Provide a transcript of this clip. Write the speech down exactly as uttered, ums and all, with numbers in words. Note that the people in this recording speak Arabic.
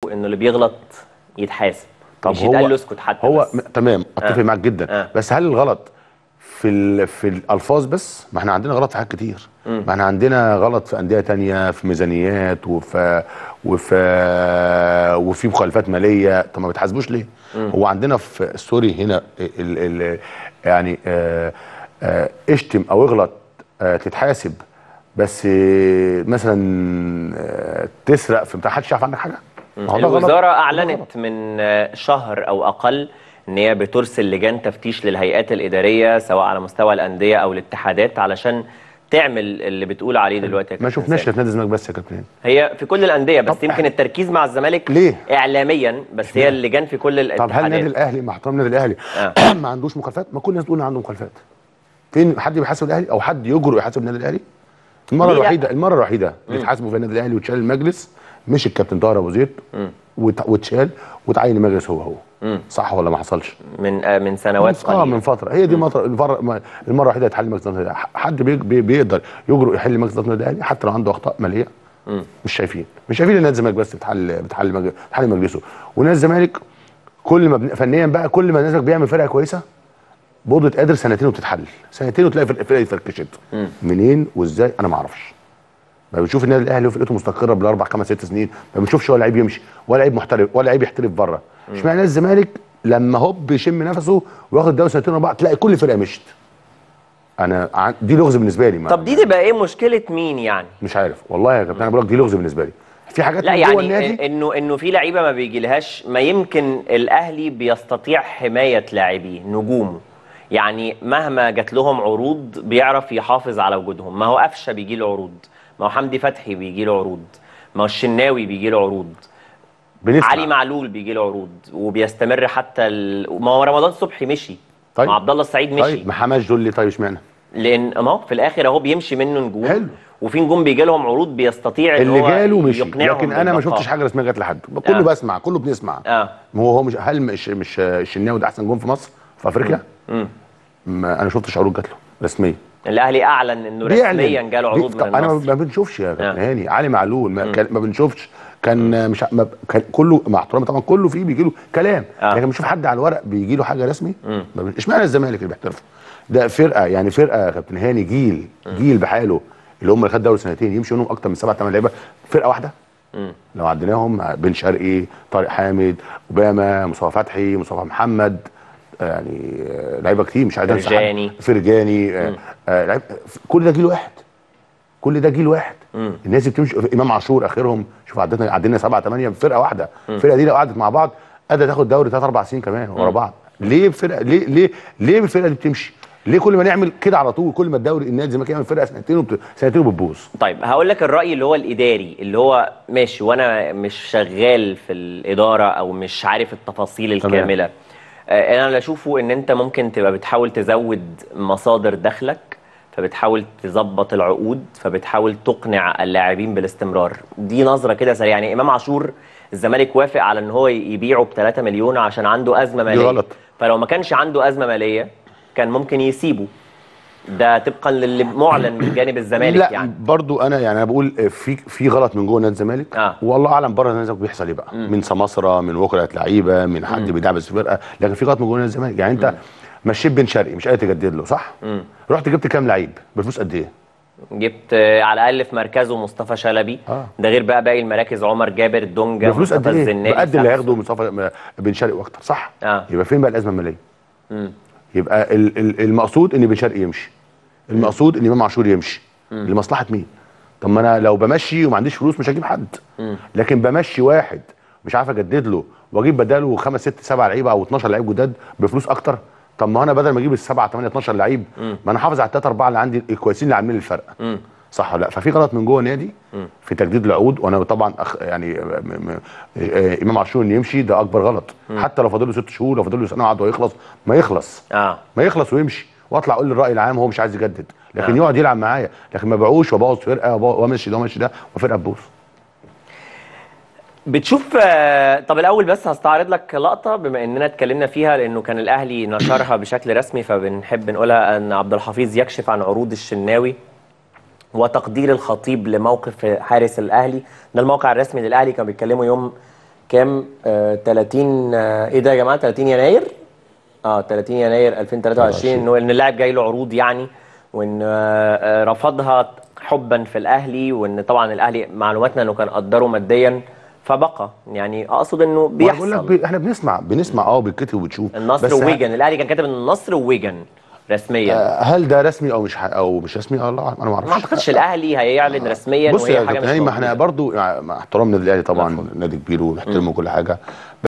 انه اللي بيغلط يتحاسب، طب مش هو يتقال له اسكت حتى هو بس. م... تمام، اتفق آه. معاك جدا. آه. بس هل الغلط في ال... في الالفاظ بس؟ ما احنا عندنا غلط في حاجات كتير. مم. ما احنا عندنا غلط في انديه تانية، في ميزانيات وفي وفي وفي مخالفات ماليه. طب ما بتحاسبوش ليه؟ مم. هو عندنا في السوري هنا ال... ال... يعني آه آه اشتم او اغلط آه تتحاسب، بس آه مثلا آه تسرق في بتاع حدش يعرف عنك حاجه. ما هو ده غلط الوزارة وده غلط. أعلنت من شهر أو أقل إن هي بترسل لجان تفتيش للهيئات الإدارية سواء على مستوى الأندية أو الاتحادات علشان تعمل اللي بتقول عليه حلو. دلوقتي يا ما كابتن شفناش سامي. في نادي الزمالك بس يا كابتن. هي في كل الأندية، طب بس يمكن احنا التركيز مع الزمالك ليه؟ إعلاميا، بس هي اشمعنى؟ اللجان في كل طب هل النادي الاتحادات. الاهلي مع احترام النادي الاهلي آه. ما عندوش مخالفات؟ ما كل الناس بتقول ان عنده مخالفات. فين حد بيحاسب الاهلي او حد يجرؤ يحاسب النادي الاهلي؟ المره ليه الوحيده لأ؟ المره الوحيده اللي مم. اتحاسبوا في النادي الاهلي واتشال المجلس مش الكابتن طاهر ابو زيد مم. وت- واتشال وتعين المجلس هو هو. مم. صح ولا ما حصلش؟ من آه من من سنوات اه قليلة. من فتره. هي دي مم. مطر المره المره الوحيده يتحل مجلس النادي الأهلي. حد بي بي بيقدر يجرؤ يحل مجلس النادي الاهلي حتى لو عنده اخطاء ماليه؟ مم. مش شايفين مش شايفين ان نادي الزمالك بس بتحل بتحل مج- بتحل مجلسه. ونادي الزمالك كل ما بن- فنيا بقى كل ما الزمالك بيعمل فرقه كويسه بوضة قادر سنتين وبتتحل، سنتين وتلاقي فرقه فرقه فركشت. مم. منين وازاي انا ما اعرفش. ما بنشوف النادي الاهلي وفرقته مستقره بالاربع خمس ست سنين، ما بنشوفش ولا لعيب يمشي ولا لعيب محترف ولا لعيب يحترف بره. اشمعنى نادي الزمالك لما هوب يشم نفسه وياخد الدوري سنتين ورا بعض تلاقي كل فرقه مشت؟ انا عن- دي لغز بالنسبه لي. ما طب دي تبقى إيه مشكلة مين يعني؟ مش عارف والله يا كابتن، انا بقول لك دي لغز بالنسبه لي. في حاجات لا من جوه يعني النادي. انه انه في لعيبه ما بيجيلهاش، ما يمكن الاهلي بيستطيع حمايه لاعبيه نجومه، يعني مهما جات لهم عروض بيعرف يحافظ على وجودهم. ما هو قفشه بيجي له عروض، ما هو حمدي فتحي بيجي له عروض، ما هو الشناوي بيجي له عروض، بنسمع. علي معلول بيجي له عروض وبيستمر حتى ال... ما هو رمضان صبحي مشي، طيب ما عبد الله السعيد مشي. طيب محمد جولي طيب اشمعنى؟ لان ما هو في الاخر اهو بيمشي منه نجوم. حلو. وفي نجوم بيجي لهم عروض بيستطيع ان اللي هو جاله مشي، يقنعهم لكن انا ما بالبقاء. شفتش حاجه رسميه جت لحد. كله آه. بسمع، كله بنسمع. اه ما هو هو مش هل مش مش الشناوي ده احسن جون في مصر في افريقيا؟ امم ما انا ما شفتش عروض جات له رسميه. الاهلي اعلن انه رسميا جاله عروض بي... من انا النصر. ما بنشوفش يا كابتن آه. هاني. علي معلول ما, كان... ما بنشوفش. كان مش ما... كان كله مع احترامي طبعا كله فيه بيجي له كلام. آه. لكن بنشوف حد على الورق بيجي له حاجه رسمي. مم. ما بن... اشمعنى الزمالك اللي بيحترفوا؟ ده فرقه يعني فرقه يا كابتن هاني جيل جيل بحاله اللي هم اللي خد دوري سنتين يمشي منهم اكتر من سبع ثمان لعيبه فرقه واحده. مم. لو عديناهم بن شرقي، طارق حامد، اوباما، مصطفى فتحي، مصطفى محمد، يعني آه، لعيبه كتير مش عايز انسى حد. فرجاني. فرجاني آه، آه، لعيب كل ده جيل واحد. كل ده جيل واحد. مم. الناس اللي بتمشي امام عاشور اخرهم. شوف عدينا عدينا سبعه ثمانيه فرقه واحده. الفرقه دي لو قعدت مع بعض قادره تاخد دوري ثلاث اربع سنين كمان ورا بعض. ليه فرقه ليه ليه ليه الفرقه دي بتمشي؟ ليه كل ما نعمل كده على طول كل ما الدوري النادي الزمالك يعمل فرقه سنتين وبت... سنتين وبتبوظ؟ طيب هقول لك الرأي اللي هو الإداري، اللي هو ماشي وأنا مش شغال في الإدارة أو مش عارف التفاصيل الكاملة. آه، أنا اللي أشوفه إن أنت ممكن تبقى بتحاول تزود مصادر دخلك، فبتحاول تظبط العقود، فبتحاول تقنع اللاعبين بالاستمرار. دي نظرة كده سريعة. يعني إمام عاشور الزمالك وافق على إن هو يبيعه ب ثلاثة مليون عشان عنده أزمة مالية. دي غلط. فلو ما كانش عنده أزمة مالية كان ممكن يسيبه. ده طبقا للي معلن من جانب الزمالك. لا يعني برضو انا يعني انا بقول في في غلط من جوه نادي الزمالك. آه. والله اعلم بره نادي الزمالك بيحصل ايه بقى. مم. من سماسره، من وكلاء لعيبه، من حد بيدعبس الفرقه. لكن في غلط من جوه نادي الزمالك. يعني انت مم. مشيت بن شرقي مش قادر تجدد له صح؟ مم. رحت جبت كام لعيب بفلوس قد ايه؟ جبت آه، على الاقل في مركزه مصطفى شلبي. آه. ده غير بقى باقي المراكز، عمر جابر، دونجا، بفلوس قد مصطفى ايه؟ الزناري، بقد اللي هياخده سامسون. مصطفى بن شرقي واكتر صح؟ آه. يبقى فين بقى الازمه الماليه؟ مم. يبقى ال- ال- المقصود ان بن شرقي يمشي. المقصود ان امام عاشور يمشي. لمصلحه مين؟ طب ما انا لو بمشي وما عنديش فلوس مش هجيب حد. مم. لكن بمشي واحد مش عارف اجدد له واجيب بداله خمس ست سبع لعيبه او اتناشر لعيب جداد بفلوس اكتر. طب ما انا بدل ما اجيب السبعه ثمانيه اتناشر لعيب ما انا حافظ على الثلاثه اربعه اللي عندي الكويسين اللي عاملين الفرق. مم. صح ولا لا؟ ففي غلط من جوه النادي في تجديد العقود. وانا طبعا أخ يعني م م آه امام عاشور ان يمشي ده اكبر غلط. مم. حتى لو فاضل له ست شهور لو فاضل له سنه وعد ويخلص ما يخلص. اه ما يخلص ويمشي واطلع اقول للراي العام هو مش عايز يجدد. لكن آه. يقعد يلعب معايا. لكن ما باعوش وابوظ فرقه وامشي ده وامشي ده وفرقه تبوظ. بتشوف آه، طب الاول بس هستعرض لك لقطه بما اننا اتكلمنا فيها، لانه كان الاهلي نشرها بشكل رسمي فبنحب نقولها. ان عبد الحفيظ يكشف عن عروض الشناوي وتقدير الخطيب لموقف حارس الاهلي. ده الموقع الرسمي للاهلي، كانوا بيتكلموا يوم كام آه تلاتين آه ايه ده يا جماعه، تلاتين يناير، اه تلاتين يناير ألفين وتلاتة وعشرين، انه ان اللاعب جاي له عروض يعني، وان آه آه، رفضها حبا في الاهلي، وان طبعا الاهلي معلوماتنا انه كان قدره ماديا فبقى. يعني اقصد انه ما بقول لك بيحصل. بي... احنا بنسمع بنسمع اه بنكتب وبتشوف. النصر بس ه... وويجن، الاهلي كان كاتب ان النصر وويجن رسميا. آه، هل ده رسمي او مش ح... او مش رسمي؟ اه الله اعلم، انا ما ما اعرفش. اعتقدش الاهلي هيعلن رسميا بص وهي يا حاجه كابتن مش هاني، ما احنا موجوده. برضو مع مع احترام النادي الاهلي طبعا مفهوم. نادي كبير ونحترمه وكل حاجه.